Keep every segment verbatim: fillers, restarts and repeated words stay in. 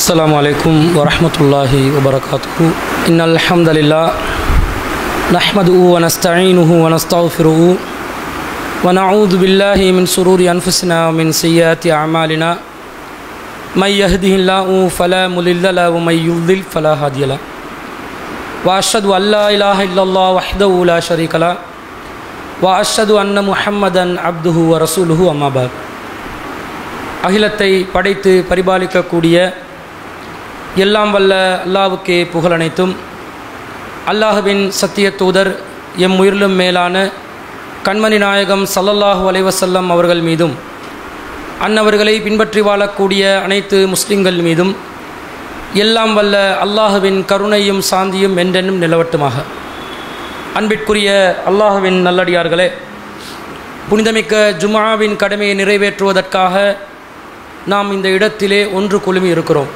अस्सलामु अलैकुम वरहमतुल्लाहि वबरकातुहु। इन्नल हम्दुलिल्लाह नहमदुहु व नस्तईनुहु व नस्तगफिरुहु व नऊज़ु बिल्लाहि मिन शुरूरि अनफुसिना व मिन सय्यिआति अअमालिना मय यहदिहिल्लाहु फला मुदिल्ल लहु व मय युद्लिल फला हादिय लहु व अशहदु अल्ला इलाहा इल्लल्लाह वहदहु ला शरीका लहु व अशहदु अन्न मुहम्मदन अब्दुहु व रसूलुहु अम्मा बाद। அகிலத்தை படைத்து பரிபாலிக்கக்கூடிய எல்லாம் வல்ல அல்லாஹ்வுக்கே புகழனைத்தும் அல்லாஹ்வின் சத்திய தூதர் எம் உயிரிலும் மேலான கண்மணி நாயகம் ஸல்லல்லாஹு அலைஹி வஸல்லம் அவர்கள் மீதும் அன்னவர்களை பின்பற்றி வாழக்கூடிய அனைத்து முஸ்லிம்கள் மீதும் எல்லாம் வல்ல அல்லாஹ்வின் கருணையும் சாந்தியும் என்றென்றும் நிலவட்டுமாக. அன்பிற்குரிய அல்லாஹ்வின் நல்லடியார்களே, புனிதமிக்க ஜும்ஆவின் கடமையை நிறைவேற்றுவதற்காக நாம் இந்த இடத்திலே ஒன்று குழுமி இருக்கிறோம்.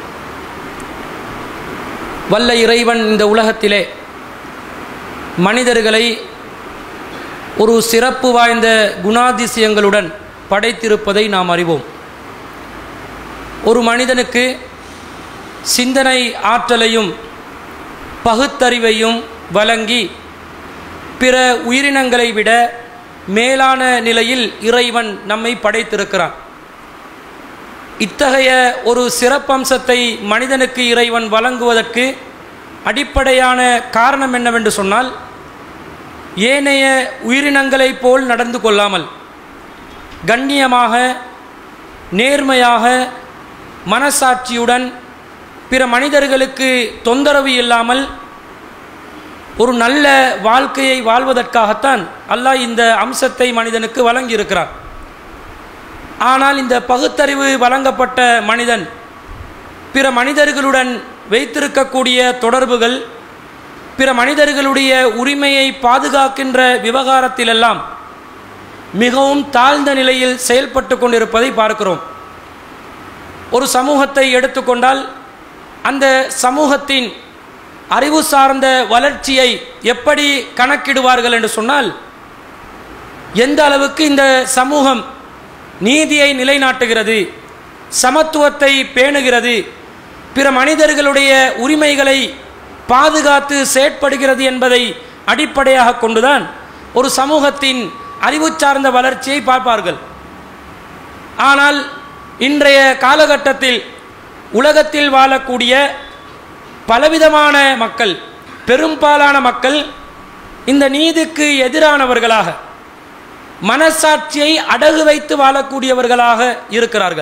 வல்ல இறைவன் இந்த உலகத்திலே மனிதர்களை ஒரு சிறப்பு வாய்ந்த குணாதிசயங்களுடன் படைத்திருப்பதை நாம் அறிவோம். ஒரு மனிதனுக்கு சிந்தனை ஆற்றலையும் பகுத்தறிவையும் வழங்கி பிற உயிரினங்களை விட மேலான நிலையில் இறைவன் நம்மை படைத்திருக்கிறான். இத்தகைய ஒரு சிறப்பம்சத்தை மனிதனுக்கு இறைவன் வழங்குவதற்கு அடிப்படையான காரணம் என்னவென்று சொன்னால், ஏனைய உயிரினங்களைப் போல் நடந்து கொள்ளாமல் கண்ணியமாக நேர்மையாக மனசாட்சியுடன் பிற மனிதர்களுக்கு தொந்தரவு இல்லாமல் ஒரு நல்ல வாழ்க்கையை வாழ்வதற்காகத்தான் அல்லாஹ் இந்த அம்சத்தை மனிதனுக்கு வழங்கியிருக்கிறார். ஆனால் இந்த பகுத்தறிவு வழங்கப்பட்ட மனிதன் பிற மனிதர்களுடன் வைத்திருக்கக்கூடிய தொடர்புகள், பிற மனிதர்களுடைய உரிமையை பாதுகாக்கின்ற விவகாரத்திலெல்லாம் மிகவும் தாழ்ந்த நிலையில் செயல்பட்டு கொண்டிருப்பதை பார்க்கிறோம். ஒரு சமூகத்தை எடுத்துக்கொண்டால் அந்த சமூகத்தின் அறிவு சார்ந்த வளர்ச்சியை எப்படி கணக்கிடுவார்கள் என்று சொன்னால், எந்த அளவுக்கு இந்த சமூகம் நீதியை நிலைநாட்டுகிறது, சமத்துவத்தை பேணுகிறது, பிற மனிதர்களுடைய உரிமைகளை பாதுகாத்து செயற்படுகிறது என்பதை அடிப்படையாக கொண்டுதான் ஒரு சமூகத்தின் அறிவு சார்ந்த வளர்ச்சியை பார்ப்பார்கள். ஆனால் இன்றைய காலகட்டத்தில் உலகத்தில் வாழக்கூடிய பலவிதமான மக்கள், பெரும்பாலான மக்கள் இந்த நீதிக்கு எதிரானவர்களாக, மனசாட்சியை அடகு வைத்து வாழக்கூடியவர்களாக இருக்கிறார்கள்.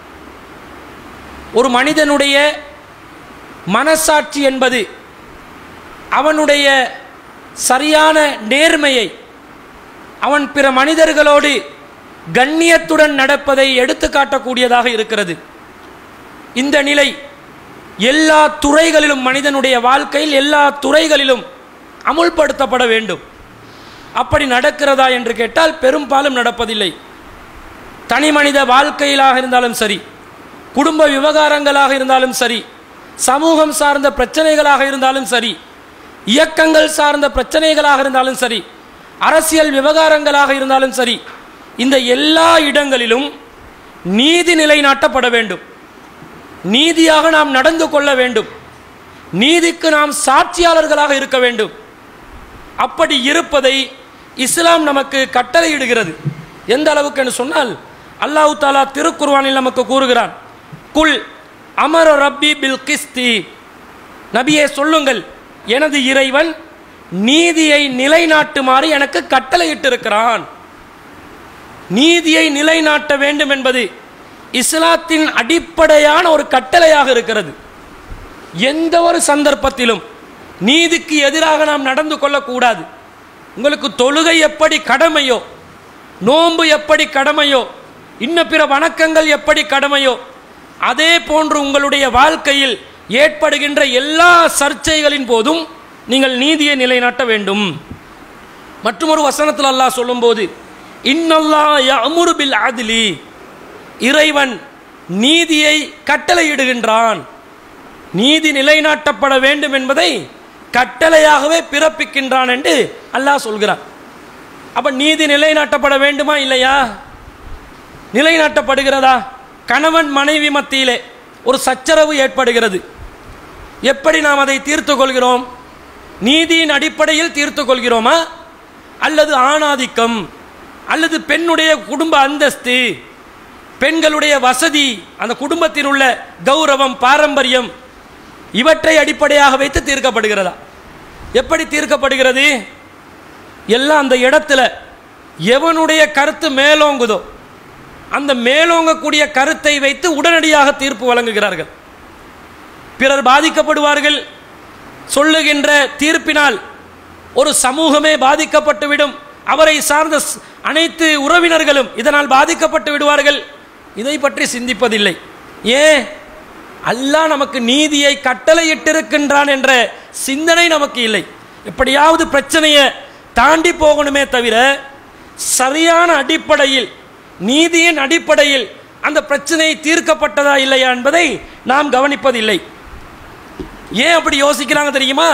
ஒரு மனிதனுடைய மனசாட்சி என்பது அவனுடைய சரியான நேர்மையை, அவன் பிற மனிதர்களோடு கண்ணியத்துடன் நடப்பதை எடுத்து காட்டக்கூடியதாக இருக்கிறது. இந்த நிலை எல்லா துறைகளிலும், மனிதனுடைய வாழ்க்கையில் எல்லா துறைகளிலும் அமுல்படுத்தப்பட வேண்டும். அப்படி நடக்கிறதா என்று கேட்டால் பெரும்பாலும் நடப்பதில்லை. தனி மனித வாழ்க்கையிலாக இருந்தாலும் சரி, குடும்ப விவகாரங்களாக இருந்தாலும் சரி, சமூகம் சார்ந்த பிரச்சனைகளாக இருந்தாலும் சரி, இயக்கங்கள் சார்ந்த பிரச்சனைகளாக இருந்தாலும் சரி, அரசியல் விவகாரங்களாக இருந்தாலும் சரி, இந்த எல்லா இடங்களிலும் நீதி நிலைநாட்டப்பட வேண்டும். நீதியாக நாம் நடந்து கொள்ள வேண்டும். நீதிக்கு நாம் சாட்சியாளர்களாக இருக்க வேண்டும். அப்படி இருப்பதை இஸ்லாம் நமக்கு கட்டளையிடுகிறது. எந்த அளவுக்கு என்று சொன்னால், அல்லாஹ் தஆலா திருக்குர்ஆனில் நமக்கு கூறுகிறான், குல் அமர ரப்பி பில் கிஸ்தி, நபியே சொல்லுங்கள், எனது இறைவன் நீதியை நிலைநாட்டுமாறு எனக்கு கட்டளையிட்டிருக்கிறான். நீதியை நிலைநாட்ட வேண்டும் என்பது இஸ்லாத்தின் அடிப்படையான ஒரு கட்டளையாக இருக்கிறது. எந்த ஒரு சந்தர்ப்பத்திலும் நீதிக்கு எதிராக நாம் நடந்து கொள்ளக்கூடாது. உங்களுக்கு தொழுகை எப்படி கடமையோ, நோன்பு எப்படி கடமையோ, இன்ன பிற வணக்கங்கள் எப்படி கடமையோ, அதே போன்று உங்களுடைய வாழ்க்கையில் ஏற்படுகின்ற எல்லா சர்ச்சைகளின் போதும் நீங்கள் நீதியை நிலைநாட்ட வேண்டும். மற்றும் ஒரு வசனத்தில் அல்லாஹ் சொல்லும்போது, இன்னல்லாஹ் யஅமுரு பில் அத்லி, இறைவன் நீதியை கட்டளையிடுகின்றான். நீதி நிலைநாட்டப்பட வேண்டும் என்பதை கட்டளையாகவே பிறப்பிக்கின்றான் என்று அல்லாஹ் சொல்கிறான். அப்ப நீதி நிலைநாட்டப்பட வேண்டுமா இல்லையா? நிலைநாட்டப்படுகிறதா? கணவன் மனைவி மத்தியிலே, ஒரு சச்சரவு ஏற்படுகிறது. எப்படி நாம் அதை தீர்த்து கொள்கிறோம்? நீதியின் அடிப்படையில் தீர்த்து கொள்கிறோமா, அல்லது ஆணாதிக்கம், அல்லது பெண்ணுடைய குடும்ப அந்தஸ்து, பெண்களுடைய வசதி, அந்த குடும்பத்தில் உள்ள கௌரவம், பாரம்பரியம், இவற்றை அடிப்படையாக வைத்து தீர்க்கப்படுகிறதா? எப்படி தீர்க்கப்படுகிறது? எல்லாம் அந்த இடத்துல எவனுடைய கருத்து மேலோங்குதோ அந்த மேலோங்கக்கூடிய கருத்தை வைத்து உடனடியாக தீர்ப்பு வழங்குகிறார்கள். பிறர் பாதிக்கப்படுவார்கள். சொல்லுகின்ற தீர்ப்பினால் ஒரு சமூகமே பாதிக்கப்பட்டுவிடும். அவரை சார்ந்த அனைத்து உறவினர்களும் இதனால் பாதிக்கப்பட்டு விடுவார்கள். இதை பற்றி சிந்திப்பதில்லை. ஏன்? அல்லாஹ் நமக்கு நீதியை கட்டளையிட்டிருக்கின்றான் என்ற சிந்தனை நமக்கு இல்லை. எப்படியாவது பிரச்சனையை தாண்டி போகணுமே தவிர சரியான அடிப்படையில், நீதியின் அடிப்படையில் அந்த பிரச்சனை தீர்க்கப்பட்டதா இல்லையா என்பதை நாம் கவனிப்பதில்லை. ஏன் அப்படி யோசிக்கிறாங்க தெரியுமா?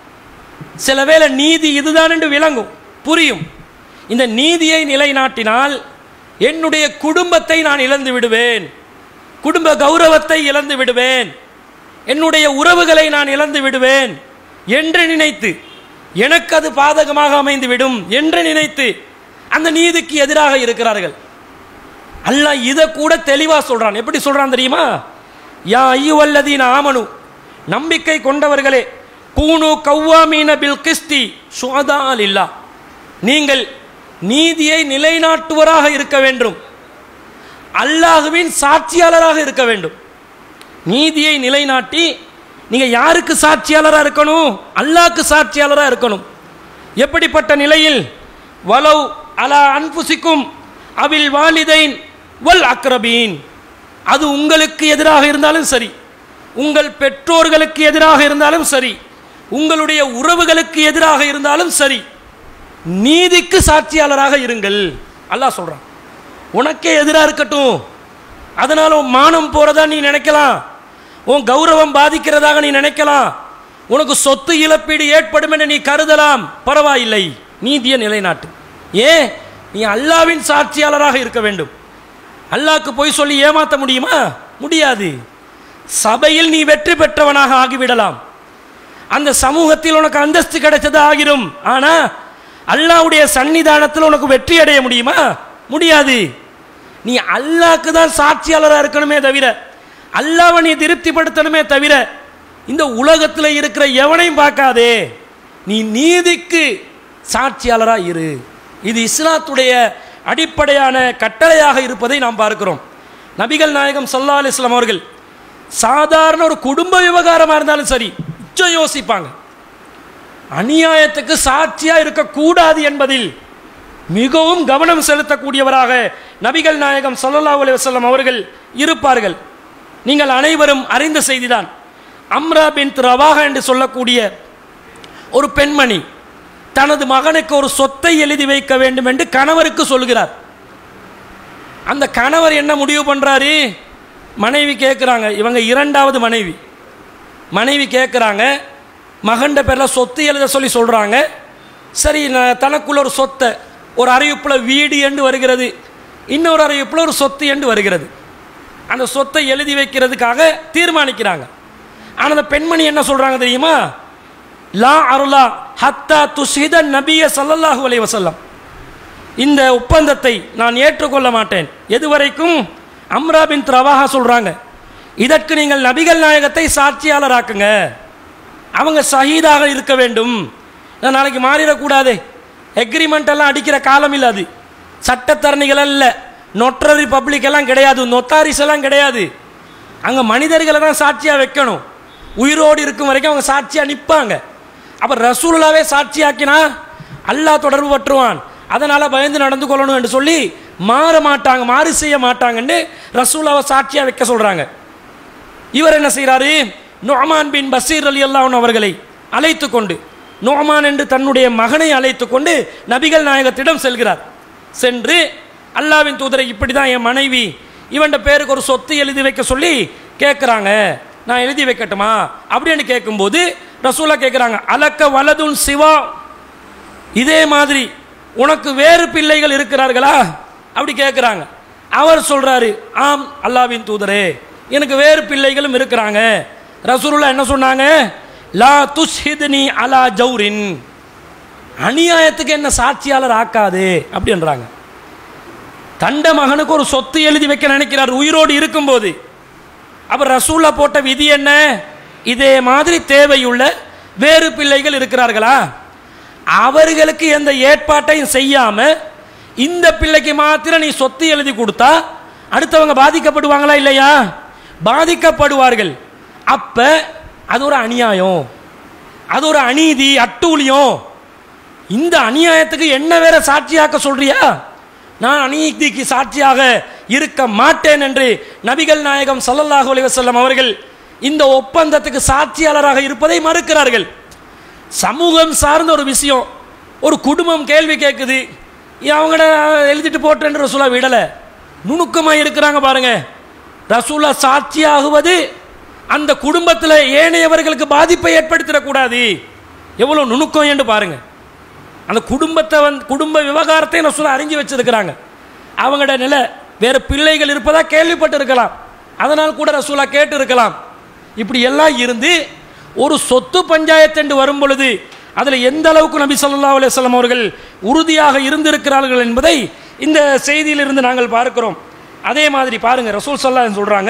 சில வேளை நீதி இதுதான் என்று விளங்கும், புரியும். இந்த நீதியை நிலைநாட்டினால் என்னுடைய குடும்பத்தை நான் இழந்து விடுவேன், குடும்ப கௌரவத்தை இழந்து விடுவேன், என்னுடைய உறவுகளை நான் இழந்து விடுவேன் என்று நினைத்து, எனக்கு அது பாதகமாக அமைந்துவிடும் என்று நினைத்து அந்த நீதிக்கு எதிராக இருக்கிறார்கள். அல்லாஹ் இதை கூட தெளிவா சொல்றான். எப்படி சொல்றான் தெரியுமா? யா அய்யுவல்லதீன ஆமனு, நம்பிக்கை கொண்டவர்களே, கூனு கவ்வாமீன பில் கிஸ்தி ஷுஹதா லில்லாஹ், நீங்கள் நீதியை நிலைநாட்டுவராக இருக்க வேண்டும், அல்லாஹ்வின் சாட்சியாளராக இருக்க வேண்டும். நீதியை நிலைநாட்டி நீங்க யாருக்கு சாட்சியாளராக இருக்கணும்? அல்லாஹ்க்கு சாட்சியாளராக இருக்கணும். எப்படிப்பட்ட நிலையில்? வலவ் அலா அன்ஃபுசிக்கும் அவில் வாலிதைன் வல் அக்ரபீன், அது உங்களுக்கு எதிராக இருந்தாலும் சரி, உங்கள் பெற்றோர்களுக்கு எதிராக இருந்தாலும் சரி, உங்களுடைய உறவுகளுக்கு எதிராக இருந்தாலும் சரி, நீதிக்கு சாட்சியாளராக இருங்கள். அல்லாஹ் சொல்றான். உனக்கே எதிராக இருக்கட்டும், அதனால உன் மானம் போறதா நீ நினைக்கலாம், உன் கௌரவம் பாதிக்கிறதாக நீ நினைக்கலாம், உனக்கு சொத்து இழப்பீடு ஏற்படும் என்று நீ கருதலாம், பரவாயில்லை, நீதியை நிலைநாட்டு. ஏன்? நீ அல்லாஹ்வின் சாட்சியாளராக இருக்க வேண்டும். அல்லாஹ்க்கு போய் சொல்லி ஏமாற்ற முடியுமா? முடியாது. சபையில் நீ வெற்றி பெற்றவனாக ஆகிவிடலாம், அந்த சமூகத்தில் உனக்கு அந்தஸ்து கிடைச்சது ஆகிரும். ஆனா அல்லாஹ்வுடைய சன்னிதானத்தில் உனக்கு வெற்றி அடைய முடியுமா? முடியாது. நீ அல்லாஹ்க்கு தான் சாட்சியாளராக இருக்கணுமே தவிர, அல்லாஹ்வை நீ திருப்திப்படுத்தணுமே தவிர இந்த உலகத்தில் இருக்கிற எவனையும் பார்க்காதே. நீ நீதிக்கு சாட்சியாளராக இரு. இது இஸ்லாத்துடைய அடிப்படையான கட்டளையாக இருப்பதை நாம் பார்க்கிறோம். நபிகள் நாயகம் ஸல்லல்லாஹு அலைஹி வஸல்லம் அவர்கள் சாதாரண ஒரு குடும்ப விவகாரமாக இருந்தாலும் சரி உச்சம் யோசிப்பாங்க. அநியாயத்துக்கு சாட்சியா இருக்கக்கூடாது என்பதில் மிகவும் கவனம் செலுத்தக்கூடியவராக நபிகள் நாயகம் ஸல்லல்லாஹு அலைஹி வஸல்லம் அவர்கள் இருப்பார்கள். நீங்கள் அனைவரும் அறிந்த செய்திதான். அம்ரா பின்த் ரவாஹா என்று சொல்லக்கூடிய ஒரு பெண்மணி தனது மகனுக்கு ஒரு சொத்தை எழுதி வைக்க வேண்டும் என்று கணவருக்கு சொல்கிறார். அந்த கணவர் என்ன முடிவு பண்றாரு? மனைவி கேட்குறாங்க, இவங்க இரண்டாவது மனைவி. மனைவி கேட்குறாங்க, மகண்ட பேரில் சொத்து எழுத சொல்லி சொல்கிறாங்க. சரி, தனக்குள்ள ஒரு சொத்தை, ஒரு அறிவிப்பில் வீடு என்று வருகிறது, இன்னொரு அறிவிப்பில் ஒரு சொத்து என்று வருகிறது. அந்த சொத்தை எழுதி வைக்கிறதுக்காக தீர்மானிக்கிறாங்க. ஆனால் அந்த பெண்மணி என்ன சொல்கிறாங்க தெரியுமா? லா அருளா ஹத்தா துஷித நபிய ஸல்லல்லாஹு அலைஹி வஸல்லம், இந்த ஒப்பந்தத்தை நான் ஏற்றுக்கொள்ள மாட்டேன். எதுவரைக்கும்? அம்ரா பின்த் ரவாஹா சொல்கிறாங்க, இதற்கு நீங்கள் நபிகள் நாயகத்தை சாட்சியாளராக்குங்க, அவங்க ஷஹீதாக இருக்க வேண்டும், நாளைக்கு மாறிடக்கூடாது. எக்ரிமெண்ட் எல்லாம் அடிக்கிற காலம் இல்லை, அது சட்டத்தரணிகள் அல்ல, நொட்டரி பப்ளிக் எல்லாம் கிடையாது, நொத்தாரிஸ் எல்லாம் கிடையாது. அங்கே மனிதர்களை தான் சாட்சியாக வைக்கணும். உயிரோடு இருக்கும் வரைக்கும் அவங்க சாட்சியாக நிற்பாங்க. அப்போ ரசூலுல்லாவே சாட்சியாக்கினா அல்லாஹ் தொடர்பு பற்றுவான், அதனால் பயந்து நடந்து கொள்ளணும் என்று சொல்லி மாற மாட்டாங்க, மாறு செய்ய மாட்டாங்கன்னு ரசூலுல்லாவை சாட்சியாக வைக்க சொல்கிறாங்க. இவர் என்ன செய்கிறாரு? நுஅமான் பின் பஷீர் ரலியல்லாஹு அன்ஹு அவர்களை அழைத்து கொண்டு, நுஅமான் என்று தன்னுடைய மகனை அழைத்து கொண்டு நபிகள் நாயகத்திடம் செல்கிறார். சென்று அல்லாஹ்வின் தூதரை, இப்படி தான் என் மனைவி இவன் பேருக்கு ஒரு சொத்து எழுதி வைக்க சொல்லி கேட்குறாங்க, நான் எழுதி வைக்கட்டுமா அப்படின்னு கேட்கும்போது ரசூலா கேட்குறாங்க, அலக்க வலதுன் சிவா, இதே மாதிரி உனக்கு வேறு பிள்ளைகள் இருக்கிறார்களா அப்படி கேட்குறாங்க. அவர் சொல்கிறாரு, ஆம் அல்லாஹ்வின் தூதரே எனக்கு வேறு பிள்ளைகளும் இருக்கிறாங்க. ரசூலுல்லாஹ் என்ன சொன்னாங்க? லா துஷ்ஹித்னி அலா ஜௌரின், அநியாயத்துக்கு என்ன சாட்சியாளர் ஆக்காது அப்படின்றாங்க. தண்ட மகனுக்கு ஒரு சொத்து எழுதி வைக்க நினைக்கிறார் உயிரோடு இருக்கும்போது. அப்ப ரசூலா போட்ட விதி என்ன? இதே மாதிரி தேவையுள்ள வேறு பிள்ளைகள் இருக்கிறார்களா, அவர்களுக்கு எந்த ஏற்பாட்டையும் செய்யாம இந்த பிள்ளைக்கு மாத்திரம் நீ சொத்து எழுதி கொடுத்தா அடுத்தவங்க பாதிக்கப்படுவாங்களா இல்லையா? பாதிக்கப்படுவார்கள். அப்ப அது ஒரு அநியாயம், அது ஒரு அநீதி, அட்டூழியம். இந்த அநியாயத்துக்கு என்ன வேற சாட்சியாக்க சொல்றியா? நான் அநீதிக்கு சாட்சியாக இருக்க மாட்டேன் என்று நபிகள் நாயகம் ஸல்லல்லாஹு அலைஹி வஸல்லம் அவர்கள் இந்த ஒப்பந்தத்துக்கு சாட்சியாளராக இருப்பதை மறுக்கிறார்கள். சமூகம் சார்ந்த ஒரு விஷயம், ஒரு குடும்பம் கேள்வி கேட்குது, அவங்கள எழுதிட்டு போட்டேன்னு ரசூலா விடலை. நுணுக்கமாக இருக்கிறாங்க பாருங்க. ரசூலா சாட்சியாகுவது அந்த குடும்பத்தில் ஏனையவர்களுக்கு பாதிப்பை ஏற்படுத்திடக்கூடாது. எவ்வளோ நுணுக்கம் என்று பாருங்க. அந்த குடும்பத்தை வந்து குடும்ப விவகாரத்தை ரசூலா அறிஞ்சு வச்சிருக்கிறாங்க. அவங்களோட நிலை வேறு பிள்ளைகள் இருப்பதா கேள்விப்பட்டு இருக்கலாம், அதனால் கூட ரசூலா கேட்டு இருக்கலாம். இப்படி எல்லாம் இருந்து ஒரு சொத்து பஞ்சாயத்து என்று வரும் பொழுது அதில் எந்த அளவுக்கு நபி ஸல்லல்லாஹு அலைஹி வஸல்லம் அவர்கள் உறுதியாக இருந்திருக்கிறார்கள் என்பதை இந்த செய்தியிலிருந்து நாங்கள் பார்க்கிறோம். அதே மாதிரி பாருங்க, ரசூல் ஸல்லல்லாஹு அலைஹி வஸல்லம் சொல்றாங்க,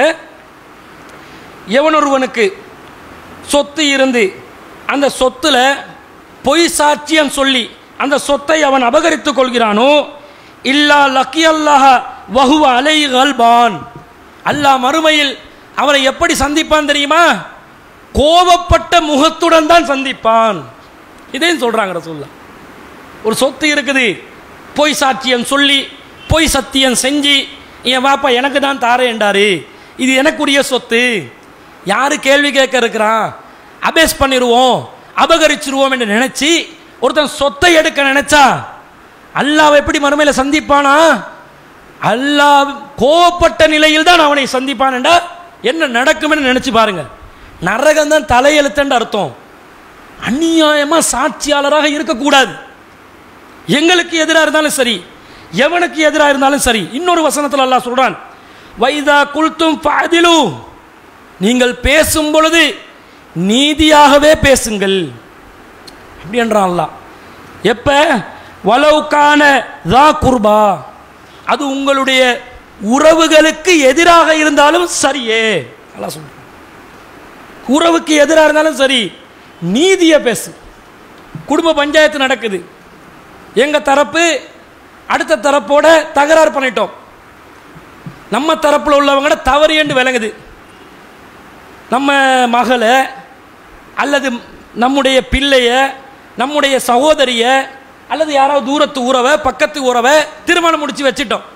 எவனொருவனுக்கு சொத்து இருந்து அந்த சொத்துல பொய் சாட்சியம் சொல்லி அந்த சொத்தை அவன் அபகரித்துக் கொள்கிறானோ, இல்லா லக்கியல்லாஹ வஹுவ அலைஹி கல்பான், அல்லாஹ் மறுமையில் அவனை எப்படி சந்திப்பான் தெரியுமா? கோபப்பட்ட முகத்துடன் தான் சந்திப்பான். இதையும் சொல்றாங்க ரசூலுல்லாஹ். ஒரு சொத்து இருக்குது, பொய் சாட்சியம் சொல்லி பொய் சத்தியம் செஞ்சு என் வாப்பா எனக்கு தான் தாரேன்டாரு, இது எனக்குரிய சொத்து, யாரு கேள்வி கேட்க இருக்கிறான், அபேஸ் பண்ணிடுவோம், அபகரிச்சிருவோம் என்று நினைச்சு ஒருத்தன் சொத்தை எடுக்க நினைச்சா அல்லாஹ் எப்படி மறுமையில் சந்திப்பானா? அல்லாஹ் கோபப்பட்ட நிலையில் தான் அவனை சந்திப்பான் என்றா என்ன நடக்கும் நினைச்சு பாருங்க. நரகம் தான் தலையெழுத்தன்னு அர்த்தம். அநியாயமா சாட்சியாளராக இருக்கக்கூடாது. எங்களுக்கு எதிராக இருந்தாலும் சரி, எவனுக்கு எதிராக இருந்தாலும் சரி. இன்னொரு வசனத்தில் அல்லாஹ் சொல்றான், வைதா குல்தும் ஃபஅதிலு, நீங்கள் பேசும் பொழுது நீதியாகவே பேசுங்கள் அப்படி என்றான் அல்லாஹ். எப்ப? வலவுக்கான தா குர்பா, அது உங்களுடைய உறவுகளுக்கு எதிராக இருந்தாலும் சரியே. அல்லாஹ் சொல்றான், உறவுக்கு எதிராக இருந்தாலும் சரி நீதியை பேசு. குடும்ப பஞ்சாயத்து நடக்குது, எங்க தரப்பு அடுத்த தரப்போட தகராறு பண்ணிட்டோம், நம்ம தரப்பில் உள்ளவங்க தவறு என்று விளங்குது. நம்ம மகளை அல்லது நம்முடைய பிள்ளைய, நம்முடைய சகோதரிய அல்லது யாராவது தூரத்து உறவை பக்கத்து உறவை திருமணம் முடிச்சு வச்சிட்டோம்.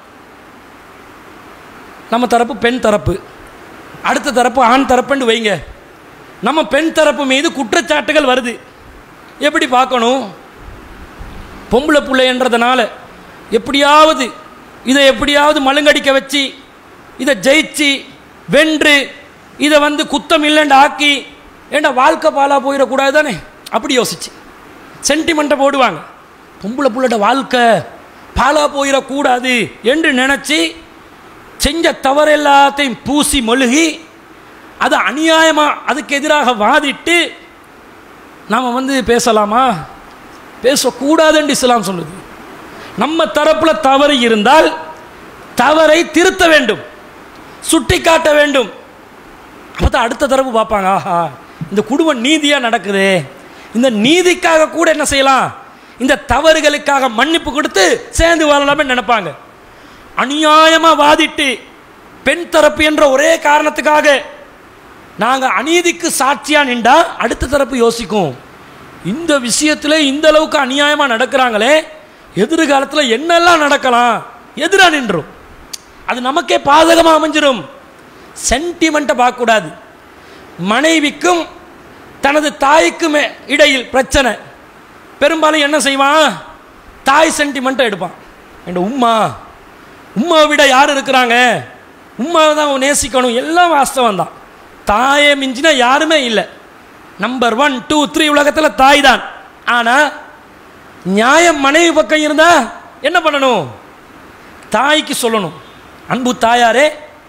நம்ம தரப்பு பெண் தரப்பு, அடுத்த தரப்பு ஆண் தரப்புன்னு வைங்க. நம்ம பெண் தரப்பு மீது குற்றச்சாட்டுகள் வருது. எப்படி பார்க்கணும்? பொம்பளை பிள்ளைன்றதுனால எப்படியாவது இதை எப்படியாவது மழுங்கடிக்க வச்சு இதை ஜெயிச்சு வென்று இதை வந்து குத்தம் இல்லைன்னு ஆக்கி ஏண்டா வாழ்க்கை பாலா போயிடக்கூடாது தானே, அப்படி யோசிச்சு சென்டிமெண்ட்டை போடுவாங்க. பொம்பளை புள்ளட வாழ்க்கை பாலா போயிடக்கூடாது என்று நினச்சி செஞ்ச தவறு எல்லாத்தையும் பூசி மொழுகி அது அநியாயமாக அதுக்கு எதிராக வாதிட்டு நாம் வந்து பேசலாமா? பேசக்கூடாதுன்னு இஸ்லாம் சொல்லுது. நம்ம தரப்பில் தவறு இருந்தால் தவறை திருத்த வேண்டும், சுட்டி காட்ட வேண்டும். அப்போ தான் அடுத்த தரப்பு பார்ப்பாங்க, ஆஹா இந்த குடும்பம் நீதியாக நடக்குது, இந்த நீதிக்காக கூட என்ன செய்யலாம், இந்த தவறுகளுக்காக மன்னிப்பு கொடுத்து சேர்ந்து வாழலாமே நினைப்பாங்க. அநியாயமாக வாதிட்டு பெண் தரப்பு என்ற ஒரே காரணத்துக்காக நாங்கள் அநீதிக்கு சாட்சியா நின்றா அடுத்த தரப்பு யோசிக்கும், இந்த விஷயத்தில் இந்த அளவுக்கு அநியாயமாக நடக்கிறாங்களே, எதிர்காலத்தில் என்னெல்லாம் நடக்கலாம், எதிராக நின்றும். அது நமக்கே பாதகமாக அமைஞ்சிடும். சென்டிமெண்ட்டை பார்க்கக்கூடாது. மனைவிக்கும் தனது தாய்க்கும் இடையில் பிரச்சனை, பெரும்பாலும் என்ன செய்வான், தாய் சென்டிமெண்ட்டை எடுப்பான். என் உம்மா உம்மாவை விட யார் இருக்கிறாங்க, உம்மாவை தான் நேசிக்கணும், எல்லாம் வாஸ்தவம் தான். தாயை மிஞ்சினா யாருமே இல்லை. நம்பர் ஒன் டூ த்ரீ உலகத்தில் தாய் தான். ஆனால் நியாயம் மனைவி பக்கம் இருந்தால் என்ன பண்ணணும், தாய்க்கு சொல்லணும், அன்பு தாயாரே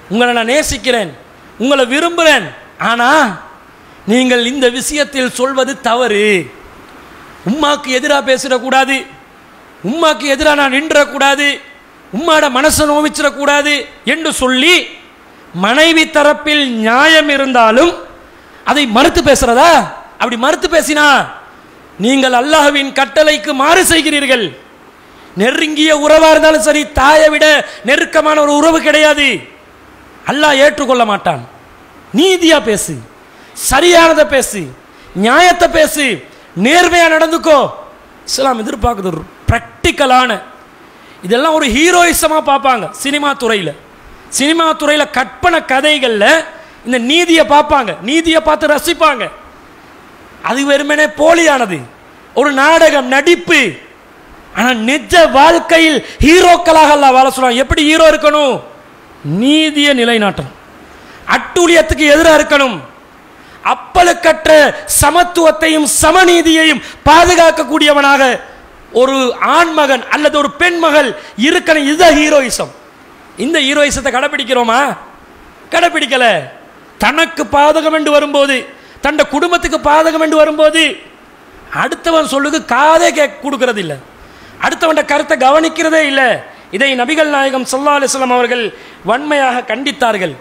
உங்களை நான் நேசிக்கிறேன், உங்களை விரும்புகிறேன், ஆனால் நீங்கள் இந்த விஷயத்தில் சொல்வது தவறு. உம்மாக்கு எதிராக பேசிடக்கூடாது, உம்மாக்கு எதிராக நான் நின்றக்கூடாது, உம்மாட மனசை நோவிச்சிடக்கூடாது என்று சொல்லி மனைவி தரப்பில் நியாயம் இருந்தாலும் அதை மறுத்து பேசுறதா? அப்படி மறுத்து பேசினா நீங்கள் அல்லாஹ்வின் கட்டளைக்கு மாறு செய்கிறீர்கள். நெருங்கிய உறவாக இருந்தாலும் சரி, தாயை விட நெருக்கமான ஒரு உறவு கிடையாது, அல்லாஹ் ஏற்றுக்கொள்ள மாட்டான். நீதியா பேசு, சரியானதை பேசு, நியாயத்தை பேசு, நேர்மையா நடந்துக்கோ. இஸ்லாம் எதிர்பார்க்குது ஒரு ப்ராக்டிக்கலான. இதெல்லாம் ஒரு ஹீரோயிசமாக பார்ப்பாங்க சினிமா துறையில். சினிமா துறையில் கற்பனை கதைகளில் இந்த நீதியை பார்ப்பாங்க, நீதியை பார்த்து ரசிப்பாங்க. அது வெறுமனே போலியானது, ஒரு நாடகம், நடிப்பு. ஆனால் நிஜ வாழ்க்கையில் ஹீரோக்களாக அல்லாஹ் வாழ சொல்றான். எப்படி ஹீரோ இருக்கணும்? நீதியை நிலைநாட்டணும், அட்டூழியத்துக்கு எதிராக இருக்கணும், அப்பலுக்கற்ற சமத்துவத்தையும் சமநீதியையும் பாதுகாக்கக்கூடியவனாக ஒரு ஆண்மகன் அல்லது ஒரு பெண் மகள் இருக்கணும். இதுதான் ஹீரோயிசம். இந்த ஹீரோயிசத்தை கடைபிடிக்கிறோமா? கடைபிடிக்கல. தனக்கு பாதகம் என்று வரும்போது, தன் குடும்பத்துக்கு பாதகம் என்று வரும்போது அடுத்தவன் சொல்லுக்கு காதே கேட்க கொடுக்கறது இல்லை, அடுத்தவன் கருத்தை கவனிக்கிறதே இல்லை. இதை நபிகள் நாயகம் ஸல்லல்லாஹு அலைஹி வஸல்லம் அவர்கள் வன்மையாக கண்டித்தார்கள்.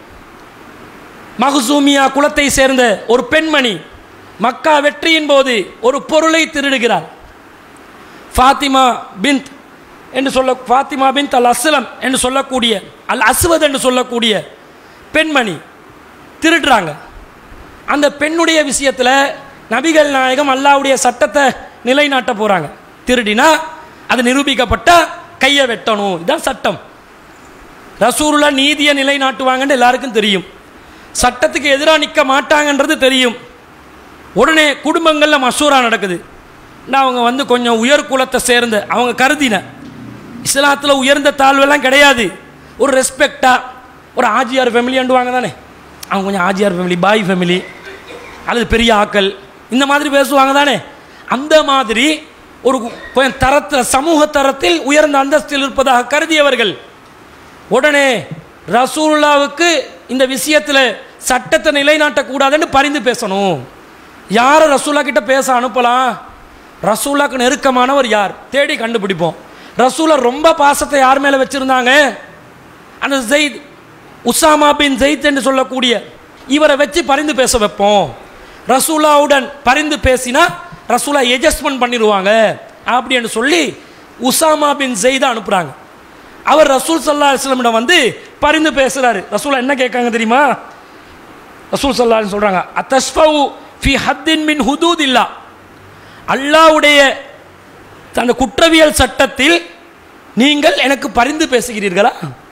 மஹ்சூமியா குலத்தை சேர்ந்த ஒரு பெண்மணி மக்கா வெற்றியின் போது ஒரு பொருளை திருடுகிறார். ஃபாத்திமா பின்த் என்று சொல்ல ஃபாத்திமா பின்த் அல் அஸ்லம் என்று சொல்லக்கூடிய, அல் அஸ்வத் என்று சொல்லக்கூடிய பெண்மணி திருடுறாங்க. அந்த பெண்ணுடைய விஷயத்தில் நபிகள் நாயகம் அல்லாஹ்வுடைய சட்டத்தை நிலைநாட்ட போகிறாங்க. திருடினா அது நிரூபிக்கப்பட்டா கையை வெட்டணும், இதுதான் சட்டம். ரசூலுல்லாஹ் நீதியை நிலைநாட்டுவாங்கன்னு எல்லாருக்கும் தெரியும், சட்டத்துக்கு எதிராக நிற்க மாட்டாங்கன்றது தெரியும். உடனே குடும்பங்களில் மசூரா நடக்குது. நான் அவங்க வந்து கொஞ்சம் உயர் குலத்தை சேர்ந்த, அவங்க கருதின இஸ்லாத்தில் உயர்ந்த தாழ்வெல்லாம் கிடையாது, ஒரு ரெஸ்பெக்டாக ஒரு ஆஜியார் ஃபேமிலி அண்டுவாங்க தானே, அவங்க கொஞ்சம் ஆஜியார் ஃபேமிலி, பாய் ஃபேமிலி அல்லது பெரிய ஆக்கள் இந்த மாதிரி பேசுவாங்க தானே. அந்த மாதிரி ஒரு கொஞ்சம் தரத்தில், சமூக தரத்தில் உயர்ந்த அந்தஸ்தில் இருப்பதாக கருதியவர்கள் உடனே ரசூலுல்லாவுக்கு இந்த விஷயத்தில் சட்டத்தை நிலைநாட்டக்கூடாதுன்னு பரிந்து பேசணும். யாரை ரசூல்லா கிட்ட பேச அனுப்பலாம்? ரசூல்லாக்கு நெருக்கமானவர் யார் தேடி கண்டுபிடிப்போம். ரசூலா ரொம்ப பாசத்தை யார் மேலே வச்சுருந்தாங்க? அந்த ஜெயித், உசாமா பின் ஜெயித் என்று சொல்லக்கூடிய இவரை வச்சு பரிந்து பேச வைப்போம். ரசூலாவுடன் பரிந்து பேசினா ரசூலா எட்ஜஸ்ட்மெண்ட் பண்ணிடுவாங்க அப்படின்னு சொல்லி உசாமா பின் ஜெயிதை அனுப்புகிறாங்க. அவர் ரசூல் ஸல்லல்லாஹு அலைஹி வஸல்லம் வந்து பரிந்து பேசுகிறாரு. ரசூலா என்ன கேட்காங்க தெரியுமா? ரசூல் ஸல்லல்லாஹு அலைஹி வஸல்லம் சொல்கிறாங்க, அத்தஸ்ஃபவு ஃபி ஹத்தின் மின் ஹுதூதில்லா, அல்லாஹ்வுடைய அந்த குற்றவியல் சட்டத்தில் நீங்கள் எனக்கு பரிந்து பேசுகிறீர்களா?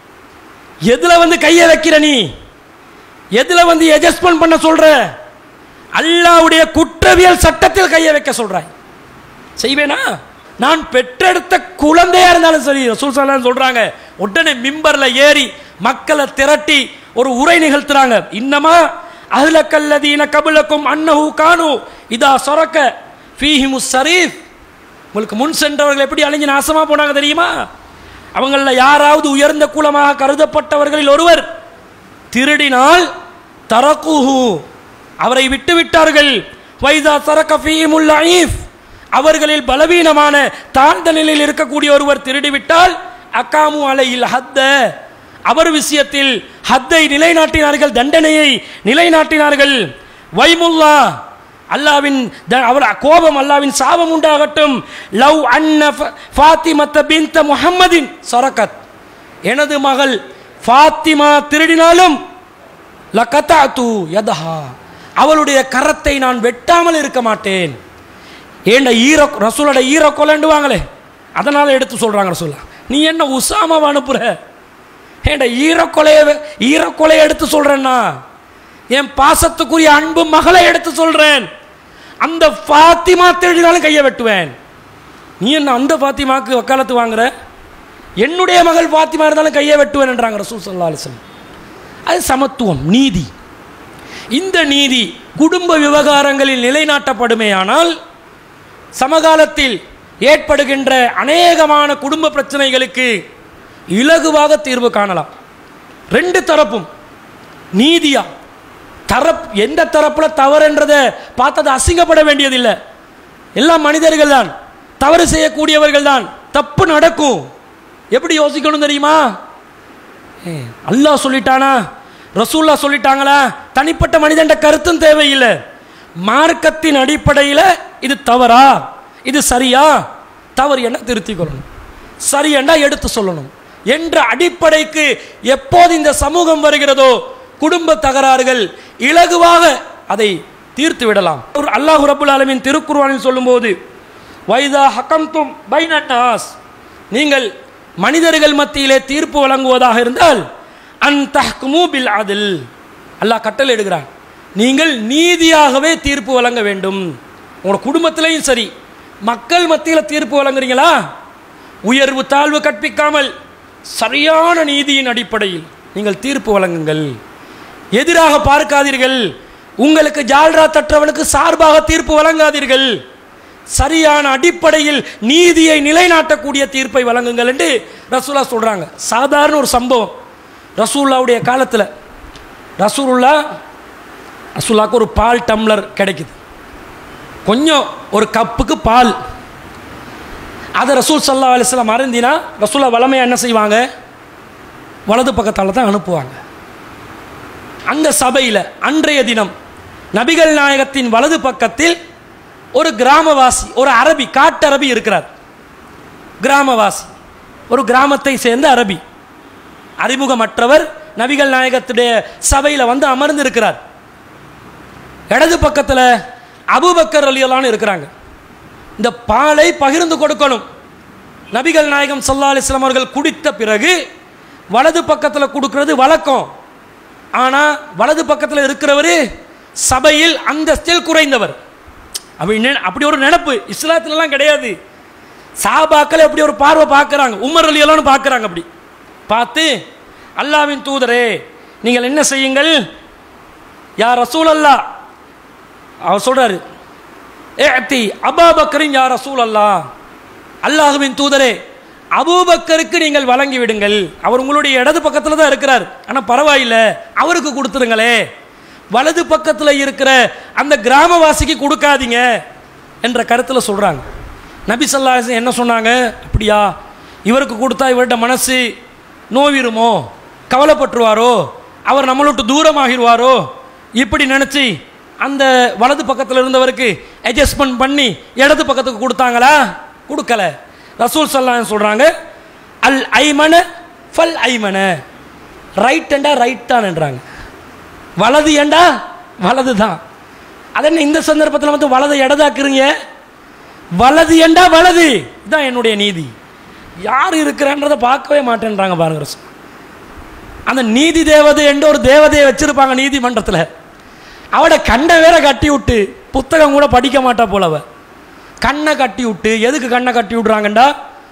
எதில் வந்து கையை வைக்கிற நீ? எதில் வந்து எட்ஜஸ்ட்மெண்ட் பண்ண சொல்ற? அல்லாஹ்வுடைய குற்றவியல் சட்டத்தில் கையை வைக்க சொல்றாய், செய்வேனா? நான் பெற்றெடுத்த குழந்தையா இருந்தாலும் சரி. ரசூல் ஸல்லல்லாஹு அலைஹி வஸல்லம் சொல்றாங்க, உடனே மிம்பர்ல ஏறி மக்களை திரட்டி ஒரு உரை நிகழ்த்துறாங்க. இன்னமா அஹ்லக்கல்லதீன கபலக்கும் அன்னஹு கானு இதா ஸரக ஃபீஹிமுஸ் ஸரீஃப், உங்களுக்கு முன் சென்றவர்கள் எப்படி அழிஞ்சு நாசமா போனாங்க தெரியுமா? அவங்கள யாராவது உயர்ந்த குலமாக கருதப்பட்டவர்களில் ஒருவர் திருடினால் தரக்குஹு, அவரை விட்டு விட்டார்கள். வைதா ஸரக ஃபீஹிமுல் லஈஃப், அவர்களில் பலவீனமான தாழ்ந்த நிலையில் இருக்கக்கூடிய ஒருவர் திருடிவிட்டால் அகாமு அலையில் ஹத்த, அவர் விஷயத்தில் ஹத்தை நிலைநாட்டினார்கள், தண்டனையை நிலைநாட்டினார்கள். வைமுல்லா, அல்லாவின் அவர் கோபம், அல்லாவின் சாபம் உண்டாகட்டும். லவ் அன்ன ஃபாத்திமத்த பின்த முஹம்மதின் சரகத், எனது மகள் ஃபாத்திமா திருடினாலும் லகதஅது யதஹா, அவளுடைய கரத்தை நான் வெட்டாமல் இருக்க மாட்டேன். ஏண்ட ஈர ரசூலோட ஈர கொலண்டுவாங்களே, அதனால் எடுத்து சொல்கிறாங்க ரசூலா, நீ என்ன உசாமாவை அனுப்புற? ஏண்ட ஈரக்கொலைய ஈரக்கொலையை எடுத்து சொல்கிறேன்னா என் பாசத்துக்குரிய அன்பு மகளை எடுத்து சொல்கிறேன். அந்த ஃபாத்திமா தேடினாலும் கையை வெட்டுவேன். நீ என்ன அந்த ஃபாத்திமாவுக்கு வக்காலத்து வாங்குற? என்னுடைய மகள் ஃபாத்திமா இருந்தாலும் கையை வெட்டுவேன் என்றாங்க ரசூல் ஸல்லல்லாஹு அலைஹி வஸல்லம். அது சமத்துவம், நீதி. இந்த நீதி குடும்ப விவகாரங்களில் நிலைநாட்டப்படுமேயானால் சமகாலத்தில் ஏற்படுகின்ற அநேகமான குடும்ப பிரச்சனைகளுக்கு இலகுவாக தீர்வு காணலாம். ரெண்டு தரப்பும் நீதியா தரப் எந்த தரப்பில் தவறுன்றதை பார்த்தது அசிங்கப்பட வேண்டியதில்லை. எல்லாம் மனிதர்கள் தான், தவறு செய்யக்கூடியவர்கள் தான், தப்பு நடக்கும். எப்படி யோசிக்கணும் தெரியுமா? அல்லாஹ் சொல்லிட்டானா, ரசூல்லா சொல்லிட்டாங்களா, தனிப்பட்ட மனிதன் கருத்தும் தேவையில்லை. மார்க்கத்தின் அடிப்படையில் இது தவறா, இது சரியா, தவறு என்ன திருத்திக் கொள்ளணும், சரி என்றா எடுத்து சொல்லணும் என்ற அடிப்படைக்கு எப்போது இந்த சமூகம் வருகிறதோ குடும்ப தகராறுகள் இலகுவாக அதை தீர்த்து விடலாம். அல்லாஹ் ரப்புல் ஆலமீன் திருக்குர்ஆனில் சொல்லும்போது, வைதா ஹகம்தும் பைனன் நாஸ், நீங்கள் மனிதர்கள் மத்தியிலே தீர்ப்பு வழங்குவதாக இருந்தால் அன் தஹ்குமு பில் அத்ல், அல்லாஹ் கட்டளை இடுகிறான், நீங்கள் நீதியாகவே தீர்ப்பு வழங்க வேண்டும். உங்களோட குடும்பத்திலையும் சரி, மக்கள் மத்தியில் தீர்ப்பு வழங்குறீங்களா, உயர்வு தாழ்வு கற்பிக்காமல் சரியான நீதியின் அடிப்படையில் நீங்கள் தீர்ப்பு வழங்குங்கள். எதிராக பார்க்காதீர்கள், உங்களுக்கு ஜால்ரா தற்றவனுக்கு சார்பாக தீர்ப்பு வழங்காதீர்கள். சரியான அடிப்படையில் நீதியை நிலைநாட்டக்கூடிய தீர்ப்பை வழங்குங்கள் என்று ரசூலா சொல்றாங்க. சாதாரண ஒரு சம்பவம், ரசூல்லாவுடைய காலத்தில் ரசூலுல்லா ரசூல்லாவுக்கு ஒரு பால் டம்ளர் கிடைக்குது, கொஞ்சம் ஒரு கப்புக்கு பால். அதை ரசூல் ஸல்லல்லாஹு அலைஹி வஸல்லம் அருந்தினா ரசூலா வளமையாக என்ன செய்வாங்க, வலது பக்கத்தால் தான் அனுப்புவாங்க. அந்த சபையில் அன்றைய தினம் நபிகள் நாயகத்தின் வலது பக்கத்தில் ஒரு கிராமவாசி, ஒரு அரபி, காட்டு அரபி இருக்கிறார். கிராமவாசி, ஒரு கிராமத்தை சேர்ந்த அரபி, அறிமுகமற்றவர் நபிகள் நாயகத்துடைய சபையில் வந்து அமர்ந்து இருக்கிறார். இடது பக்கத்தில் அபூபக்கர் ரலியல்லாஹு அன்ஹு இருக்கிறாங்க. இந்த பாலை பகிர்ந்து கொடுக்கணும். நபிகள் நாயகம் ஸல்லல்லாஹு அலைஹி வஸல்லம் அவர்கள் குடித்த பிறகு வலது பக்கத்தில் கொடுக்கிறது வழக்கம். ஆனால் வலது பக்கத்தில் இருக்கிறவர் சபையில் அந்தஸ்தில் குறைந்தவர். அப்படி அப்படி ஒரு நினைப்பு இஸ்லாத்திலலாம் கிடையாது. சஹாபாக்கள் அப்படி ஒரு பார்வை பார்க்குறாங்க, உமர் ரலியல்லாஹு அன்ஹு பார்க்குறாங்க. அப்படி பார்த்து, அல்லாஹ்வின் தூதரே, நீங்கள் என்ன செய்யுங்கள், யா ரசூலல்லாஹ், அவர் சொல்றாரு, ஏத்தி அபூபக்கரின் யா ரசூலல்லாஹ், அல்லாஹ்வின் தூதரே, அபூபக்கருக்கு நீங்கள் வழங்கி விடுங்கள். அவர் உங்களுடைய இடது பக்கத்தில் தான் இருக்கிறார், ஆனால் பரவாயில்லை, அவருக்கு கொடுத்துருங்களே, வலது பக்கத்தில் இருக்கிற அந்த கிராமவாசிக்கு கொடுக்காதீங்க என்ற கருத்தில் சொல்கிறாங்க. நபி ஸல்லல்லாஹு அலைஹி வஸல்லம் என்ன சொன்னாங்க, அப்படியா, இவருக்கு கொடுத்தா இவர்கிட்ட மனசு நோவிருமோ, கவலைப்பட்டுருவாரோ, அவர் நம்மளை விட்டு தூரமாகிடுவாரோ, இப்படி நினச்சி அந்த வலது பக்கத்தில் இருந்தவருக்கு அட்ஜஸ்ட்மெண்ட் பண்ணி இடது பக்கத்துக்கு கொடுத்தாங்களா, கொடுக்கல. ரசூல் ஸல்லல்லாஹு அலைஹி வஸல்லம் சொல்கிறாங்க, அல் ஐமன ஃபல் ஐமன, ரைட் என்றா ரைட் தான் என்றாங்க, வலது ஏண்டா வலது தான். அதென்ன இந்த சந்தர்ப்பத்தில் வந்து வலது இடதாக்குறீங்க, வலது ஏண்டா வலது, இதுதான் என்னுடைய நீதி. யார் இருக்கிறன்றதை பார்க்கவே மாட்டேன்றாங்க பாருங்க. அந்த நீதி தேவதை என்று ஒரு தேவதையை வச்சிருப்பாங்க நீதிமன்றத்தில், அவட கண்ணை வேற கட்டி விட்டு புத்தகம் கூட படிக்க மாட்டா போலவ, கண்ணை கட்டி விட்டு, எதுக்கு கண்ணை கட்டி விட்றாங்கண்டா,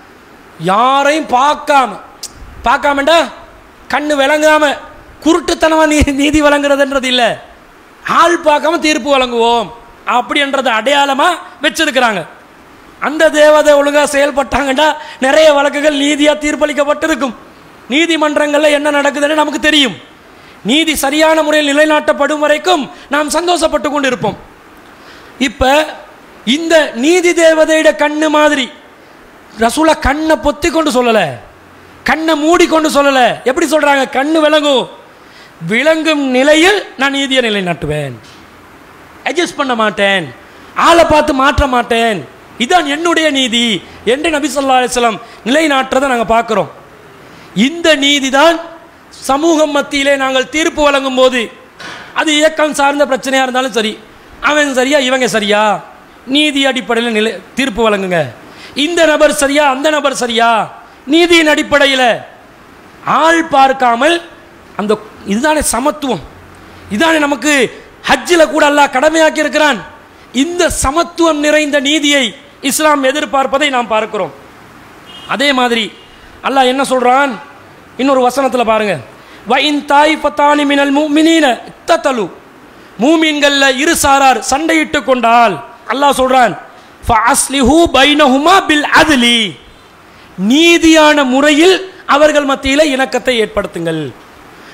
யாரையும் பார்க்காம பார்க்காமண்டா கண்ணு விளங்காம குருட்டுத்தனமா நீ நீதி வழங்குறதுன்றது இல்லை, ஆள் பார்க்காம தீர்ப்பு வழங்குவோம் அப்படின்றத அடையாளமா வச்சிருக்கிறாங்க. அந்த தேவதை ஒழுங்கா செயல்பட்டாங்கண்டா நிறைய வழக்குகள் நீதியா தீர்ப்பளிக்கப்பட்டிருக்கும். நீதிமன்றங்களில் என்ன நடக்குதுன்னு நமக்கு தெரியும். நீதி சரியான முறையில் நிலைநாட்டப்படும் வரைக்கும் நாம் சந்தோஷப்பட்டு கொண்டு இருப்போம். இப்ப இந்த நீதி தேவதையோட கண்ணு மாதிரி ரசூலா கண்ணை பொத்தி கொண்டு சொல்லல, கண்ணை மூடிக்கொண்டு சொல்லல. எப்படி சொல்றாங்க, கண்ணு விளங்கும், விளங்கும் நிலையில் நான் நீதியை நிலைநாட்டுவேன், அட்ஜஸ்ட் பண்ண மாட்டேன், ஆளை பார்த்து மாற்ற மாட்டேன், இதுதான் என்னுடைய நீதி என்று நபி ஸல்லல்லாஹு அலைஹி வஸல்லம் நிலைநாட்டுறதை நாங்கள் பார்க்கிறோம். இந்த நீதி தான் சமூகம் மத்தியிலே நாங்கள் தீர்ப்பு வழங்கும் போது, அது இயக்கம் சார்ந்த பிரச்சனையாக இருந்தாலும் சரி, அவன் சரியா இவங்க சரியா, நீதி அடிப்படையில் நிலை தீர்ப்பு வழங்குங்க. இந்த நபர் சரியா அந்த நபர் சரியா, நீதியின் அடிப்படையில், ஆள் பார்க்காமல். அந்த இதுதானே சமத்துவம், இதுதானே நமக்கு ஹஜ்ஜில் கூட அல்லாஹ் கடமையாக்கி இருக்கிறான். இந்த சமத்துவம் நிறைந்த நீதியை இஸ்லாம் எதிர்பார்ப்பதை நாம் பார்க்கிறோம். அதே மாதிரி அல்லாஹ் என்ன சொல்றான் இன்னொரு வசனத்தில் பாருங்க, வஇன் தாயிஃபத்தானி மினல் முஃமினீன இக்ததலு, மூமின்கள்ல இரு சாரார் சண்டையிட்டு கொண்டால் அல்லாஹ் சொல்றான் ஃபஅஸ்லிஹு பைனஹுமா பில் அத்லி, நீதியான முறையில் அவர்கள் மத்தியில் இணக்கத்தை ஏற்படுத்துங்கள்.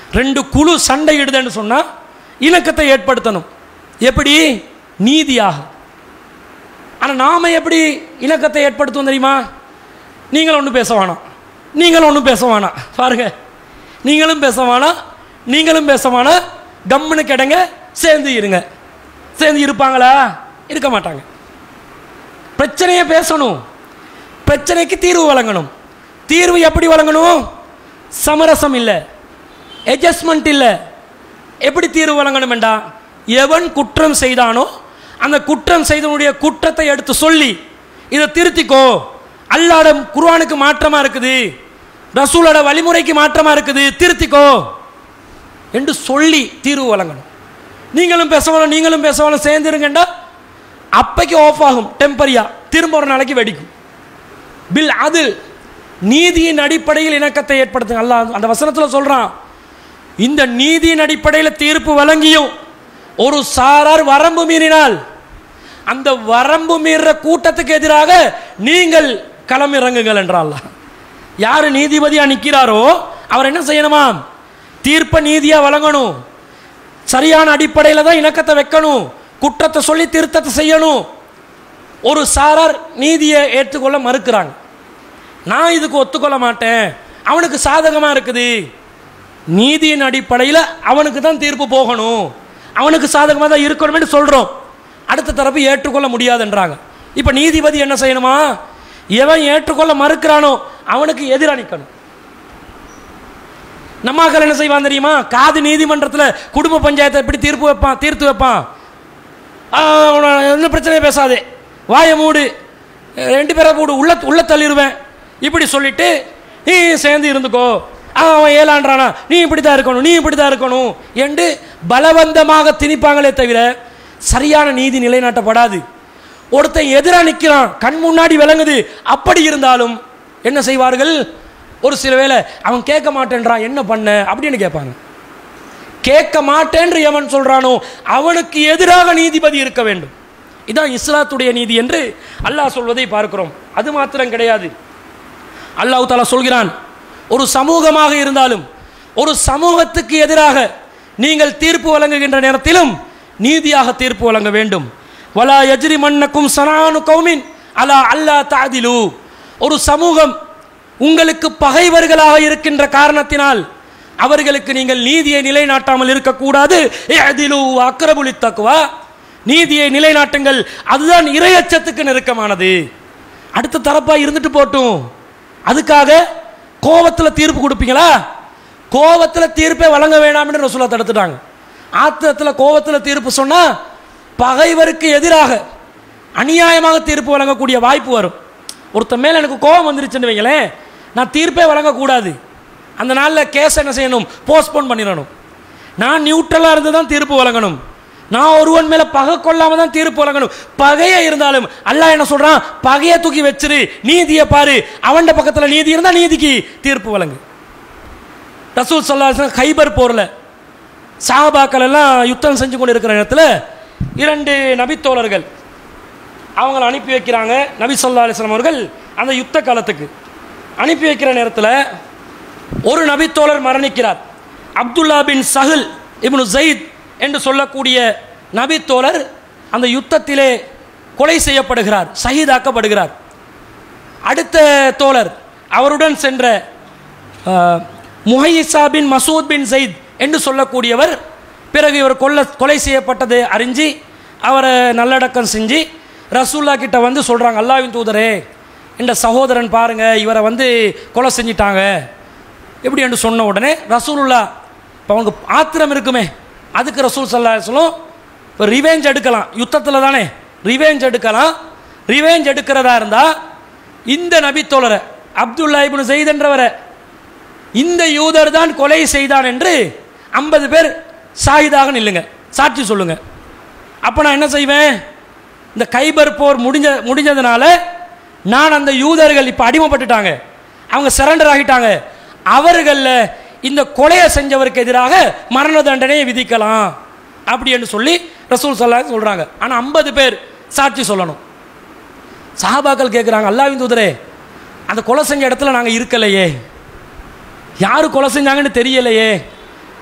ரெண்டு குழு சண்டையிடுதுன்னு சொன்னால் இணக்கத்தை ஏற்படுத்தணும். எப்படி? நீதியாக. ஆனால் நாம் எப்படி இணக்கத்தை ஏற்படுத்துவோம் தெரியுமா? நீங்களும் ஒன்றும் பேச வேணாம், நீங்களும் ஒன்றும் பேச வேணாம், பாருங்க, நீங்களும் பேச வேணாம், நீங்களும் பேச வேணாம், கம்முன்னு கிடங்க, சேர்ந்து இருங்க. சேர்ந்து இருப்பாங்களா? இருக்க மாட்டாங்க. பிரச்சனையை பேசணும், பிரச்சனைக்கு தீர்வு வழங்கணும். தீர்வு எப்படி வழங்கணும்? சமரசம் இல்லை, அட்ஜஸ்ட்மெண்ட் இல்லை. எப்படி தீர்வு வழங்கணும் என்றா, எவன் குற்றம் செய்தானோ அந்த குற்றம் செய்தவனுடைய குற்றத்தை எடுத்து சொல்லி இதை திருத்திக்கோ, அல்லாஹ்வுடைய குர்ஆனுக்கு மாற்றமாக இருக்குது, ரசூலோட வழிமுறைக்கு மாற்றமாக இருக்குது, திருத்திக்கோ என்று சொல்லி தீர்வு வழங்கணும். நீங்களும் பேசவாலும் நீங்களும் பேசவாலும் சேர்ந்துருங்கண்டா அப்பைக்கு ஆஃப் ஆகும், டெம்பரியா, திரும்ப ஒரு நாளைக்கு வெடிக்கும். பில் அது நீதியின் அடிப்படையில் இணக்கத்தை ஏற்படுத்துங்க. அல்லாஹ் அந்த வசனத்தில் சொல்றான், இந்த நீதியின் அடிப்படையில் தீர்ப்பு வழங்கியும் ஒரு சாரார் வரம்பு மீறினால் அந்த வரம்பு மீற கூட்டத்துக்கு எதிராக நீங்கள் களமிறங்குங்கள் என்றால், யார் நீதிபதியா நிற்கிறாரோ அவர் என்ன செய்யணுமா? தீர்ப்பை நீதியா வழங்கணும், சரியான அடிப்படையில் தான் இணக்கத்தை வைக்கணும், குற்றத்தை சொல்லி திருத்தத்தை செய்யணும். ஒரு சாரார் நீதியை ஏற்றுக்கொள்ள மறுக்கிறாங்க, நான் இதுக்கு ஒத்துக்கொள்ள மாட்டேன், அவனுக்கு சாதகமாக இருக்குது, நீதியின் அடிப்படையில் அவனுக்கு தான் தீர்ப்பு போகணும், அவனுக்கு சாதகமாக தான் இருக்கணும்னு சொல்கிறோம். அடுத்த தரப்பு ஏற்றுக்கொள்ள முடியாதுன்றாங்க. இப்போ நீதிபதி என்ன செய்யணுமா? எவன் ஏற்றுக்கொள்ள மறுக்கிறானோ அவனுக்கு எதிராக நிற்கணும். நம்மாக்கள் என்ன செய்வான் தெரியுமா? காது நீதிமன்றத்தில் குடும்ப பஞ்சாயத்தை எப்படி தீர்ப்பு வைப்பான், தீர்த்து வைப்பான். என்ன பிரச்சனையே பேசாதே, வாயை மூடு, ரெண்டு பேரை மூடு, உள்ள உள்ள தள்ளிடுவேன் இப்படி சொல்லிட்டு நீ சேர்ந்து இருந்துக்கோ, அவன் ஏழான்றானா நீ இப்படி தான் இருக்கணும், நீ இப்படி தான் இருக்கணும் என்று பலவந்தமாக திணிப்பாங்களே தவிர சரியான நீதி நிலைநாட்டப்படாது. ஒருத்தன் எதிராக நிற்கிறான், கண் முன்னாடி விளங்குது, அப்படி இருந்தாலும் என்ன செய்வார்கள்? ஒரு சில வேளை அவன் கேட்க மாட்டேன்றான், என்ன பண்ண அப்படின்னு கேட்பாங்க. கேட்க மாட்டேன்று எவன் சொல்றானோ அவனுக்கு எதிராக நீதிபதி இருக்க வேண்டும். இதான் இஸ்லாத்துடைய நீதி என்று அல்லாஹ் சொல்வதை பார்க்கிறோம். அது மாத்திரம் கிடையாது, அல்லாஹ் தஆலா சொல்கிறான், ஒரு சமூகமாக இருந்தாலும் ஒரு சமூகத்துக்கு எதிராக நீங்கள் தீர்ப்பு வழங்குகின்ற நேரத்திலும் நீதியாக தீர்ப்பு வழங்க வேண்டும். வலா யஜ்ரிமன்னக்கும் ஸனானு கௌமின் அலா அல்லா தஅதிலு, ஒரு சமூகம் உங்களுக்கு பகைவர்களாக இருக்கின்ற காரணத்தினால் அவர்களுக்கு நீங்கள் நீதியை நிலைநாட்டாமல் இருக்கக்கூடாது. இஅதிலு அக்ரபு லித்தக்வா, நீதியை நிலைநாட்டுங்கள், அதுதான் இறையச்சத்துக்கு நெருக்கமானது. அடுத்த தரப்பா இருந்துட்டு போட்டும், அதுக்காக கோபத்தில் தீர்ப்பு கொடுப்பீங்களா? கோபத்தில் தீர்ப்பை வழங்க வேண்டாம்னு ரசூலா தடுத்துட்டாங்க. ஆத்திரத்தில் கோபத்தில் தீர்ப்பு சொன்னால் பகைவருக்கு எதிராக அநியாயமாக தீர்ப்பு வழங்கக்கூடிய வாய்ப்பு வரும். ஒருத்த மேலே எனக்கு கோபம் வந்துருச்சுன்னு வைங்களேன், நான் தீர்ப்பே வழங்கக்கூடாது, அந்த நாளில் கேஸ் என்ன செய்யணும்? போஸ்ட்போன் பண்ணிடணும். நான் நியூட்ரலாக இருந்து தான் தீர்ப்பு வழங்கணும், நான் ஒருவன் மேலே பகை கொள்ளாமல் தான் தீர்ப்பு வழங்கணும். பகையை இருந்தாலும் அல்லாஹ் என்ன சொல்கிறான்? பகையை தூக்கி வச்சிரு, நீதியை பாரு, அவன் பக்கத்தில் நீதி இருந்தால் நீதிக்கு தீர்ப்பு வழங்கு. ரசூல் ஸல்லல்லாஹு அலைஹி வஸல்லம் கைபர் போரில் சஹாபாக்கள் எல்லாம் யுத்தம் செஞ்சு கொண்டு இருக்கிற நேரத்தில் இரண்டு நபித்தோழர்கள் அவங்களை அனுப்பி வைக்கிறாங்க. நபி ஸல்லல்லாஹு அலைஹி வஸல்லம் அவர்கள் அந்த யுத்த காலத்துக்கு அனுப்பி வைக்கிற நேரத்தில் ஒரு நபித்தோழர் மரணிக்கிறார். அப்துல்லா பின் சஹல் இப்னு ஸைத் என்று சொல்லக்கூடிய நபித்தோழர் அந்த யுத்தத்திலே கொலை செய்யப்படுகிறார், ஷஹீதாக்கப்படுகிறார். அடுத்த தோழர் அவருடன் சென்ற முஹையிஸா பின் மசூத் பின் ஸைத் என்று சொல்லக்கூடியவர் பிறகு இவர் கொல்ல கொலை செய்யப்பட்டதை அறிஞ்சு அவரை நல்லடக்கம் செஞ்சு ரசூல்லா கிட்ட வந்து சொல்கிறாங்க, அல்லாஹ்வின் தூதரே, இந்த சகோதரன் பாருங்க, இவரை வந்து கொலை செஞ்சிட்டாங்க எப்படி என்று சொன்ன உடனே ரசூலுல்லா, இப்போ அவனுக்கு ஆத்திரம் இருக்குமே, அதுக்கு ரசூல் ஸல்லல்லாஹு அலைஹி வஸல்லம் இப்போ ரிவேஞ்ச் எடுக்கலாம், யுத்தத்தில் தானே ரிவேஞ்ச் எடுக்கலாம். ரிவேஞ்ச் எடுக்கிறதா இருந்தால் இந்த நபித்தோழரை அப்துல்லா இப்னு ஸைத் என்றவரை இந்த யூதர் தான் கொலை செய்தான் என்று ஐம்பது பேர் ஷாஹிதாக நில்லுங்க, சாட்சி சொல்லுங்க. அப்போ நான் என்ன செய்வேன்? இந்த கைபர் போர் முடிஞ்ச முடிஞ்சதுனால நான் அந்த யூதர்கள் இப்போ அடிமைப்பட்டுட்டாங்க, அவங்க சரண்டர் ஆகிட்டாங்க, அவர்களில் இந்த கொலையை செஞ்சவருக்கு எதிராக மரண தண்டனையை விதிக்கலாம் அப்படி என்று சொல்லி ரசூல் ஸல்லல்லாஹு அலைஹி சொல்கிறாங்க. ஆனால் ஐம்பது பேர் சாட்சி சொல்லணும். சஹாபாக்கள் கேட்குறாங்க, அல்லாஹ்வின் தூதரே, அந்த கொலை செஞ்ச இடத்துல நாங்கள் இருக்கலையே, யார் கொலை செஞ்சாங்கன்னு தெரியலையே,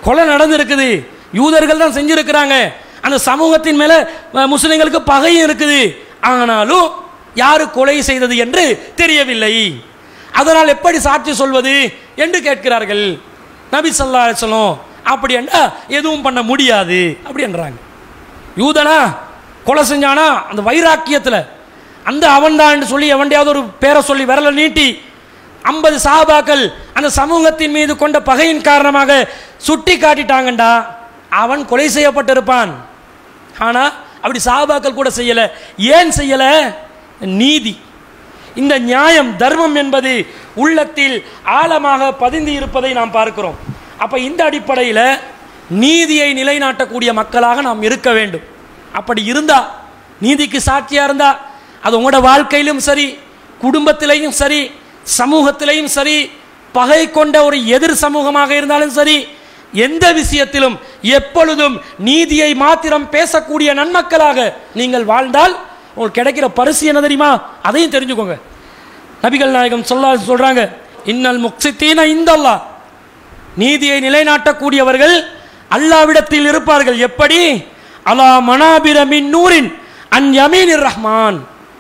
கொலை நடந்திருக்குது, யூதர்கள் தான் செஞ்சிருக்கிறாங்க, அந்த சமூகத்தின் மேல முஸ்லிம்களுக்கு பகையும் இருக்குது, ஆனாலும் யாரு கொலை செய்தது என்று தெரியவில்லை, அதனால் எப்படி சாட்சி சொல்வது என்று கேட்கிறார்கள். நபி ஸல்லல்லாஹு அலைஹி வஸல்லம் அப்படி என்றா எதுவும் பண்ண முடியாது அப்படி என்றாங்க. யூதனா கொலை செஞ்சானா அந்த வைராக்கியத்தில் அந்த அவன் தான் என்று சொல்லி எவன்டையாவது ஒரு பேரை சொல்லி விரலை நீட்டி ஐம்பது சஹாபாக்கள் அந்த சமூகத்தின் மீது கொண்ட பகையின் காரணமாக சுட்டி காட்டிட்டாங்கண்டா அவன் கொலை செய்யப்பட்டிருப்பான். ஆனால் அப்படி சஹாபாக்கள் கூட செய்யலை. ஏன் செய்யலை? நீதி, இந்த நியாயம், தர்மம் என்பது உள்ளத்தில் ஆழமாக பதிந்து இருப்பதை நாம் பார்க்கிறோம். அப்போ இந்த அடிப்படையில் நீதியை நிலைநாட்டக்கூடிய மக்களாக நாம் இருக்க வேண்டும். அப்படி இருந்தா, நீதிக்கு சாட்சியாக இருந்தா, அது உங்களோட வாழ்க்கையிலும் சரி, குடும்பத்திலையும் சரி, சமூகத்திலையும் சரி, பகை கொண்ட ஒரு எதிர் சமூகமாக இருந்தாலும் சரி, எந்த விஷயத்திலும் எப்பொழுதும் நீதியை மாத்திரம் பேசக்கூடிய நன்மக்களாக நீங்கள் வாழ்ந்தால் உங்களுக்கு கிடைக்கிற பரிசு என்ன தெரியுமா? அதையும் தெரிஞ்சுக்கோங்க. நபிகள் நாயகம் ஸல்லல்லாஹு அலைஹி சொல்றாங்க, இன்னல் முக்ஸித்தீன இந்தல்லாஹ், நீதியை நிலைநாட்டக்கூடியவர்கள் அல்லாஹ்விடத்தில் இருப்பார்கள். எப்படி? அலா மனாபிர மின் நூரின் அன் யமீனிர் ரஹ்மான்,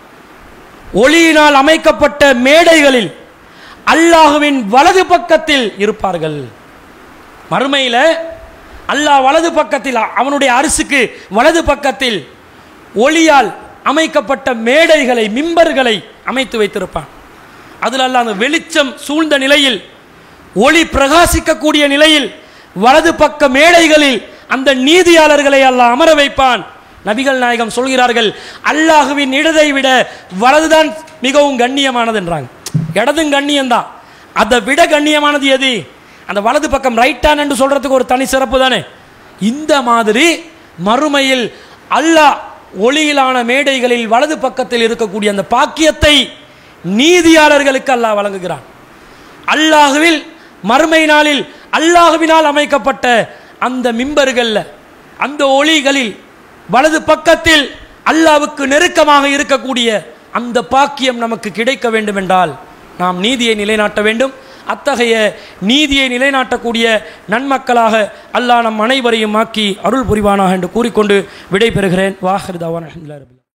ஒளியினால் அமைக்கப்பட்ட மேடைகளில் அல்லாஹ்வின் வலது பக்கத்தில் இருப்பார்கள். மறுமையில் அல்லாஹ் வலது பக்கத்தில், அவனுடைய அரசுக்கு வலது பக்கத்தில் ஒளியால் அமைக்கப்பட்ட மேடைகளை, மிம்பர்களை அமைத்து வைத்திருப்பான். அதில் அல்லாஹ் அந்த வெளிச்சம் சூழ்ந்த நிலையில், ஒளி பிரகாசிக்கக்கூடிய நிலையில் வலது பக்க மேடைகளில் அந்த நீதியாளர்களை அல்லாஹ் அமர வைப்பான். நபிகள் நாயகம் சொல்கிறார்கள், அல்லாஹுவின் இடதை விட வலதுதான் மிகவும் கண்ணியமானது என்றாங்க. இடதும் கண்ணியம்தான், அதை விட கண்ணியமானது எது? அந்த வலது பக்கம், ரைட் ஹேண்ட் என்று சொல்றதுக்கு ஒரு தனி சிறப்பு தானே. இந்த மாதிரி மறுமையில் அல்லாஹ் ஒளியிலான மேடைகளில் வலது பக்கத்தில் இருக்கக்கூடிய அந்த பாக்கியத்தை நீதியாளர்களுக்கு அல்லாஹ் வழங்குகிறான். அல்லாஹுவில் மறுமை நாளில் அல்லாஹுவினால் அமைக்கப்பட்ட அந்த மிம்பர்கள்ல, அந்த ஒளிகளில் வலது பக்கத்தில் அல்லாஹ்வுக்கு நெருக்கமாக இருக்கக்கூடிய அந்த பாக்கியம் நமக்கு கிடைக்க வேண்டும் என்றால் நாம் நீதியை நிலைநாட்ட வேண்டும். அத்தகைய நீதியை நிலைநாட்டக்கூடிய நன்மக்களாக அல்லாஹ் நம் அனைவரையும் ஆக்கி அருள் புரிவானாக என்று கூறிக்கொண்டு விடை பெறுகிறேன். வாஹிர் தவானா அல்ஹம்துலில்லாஹி.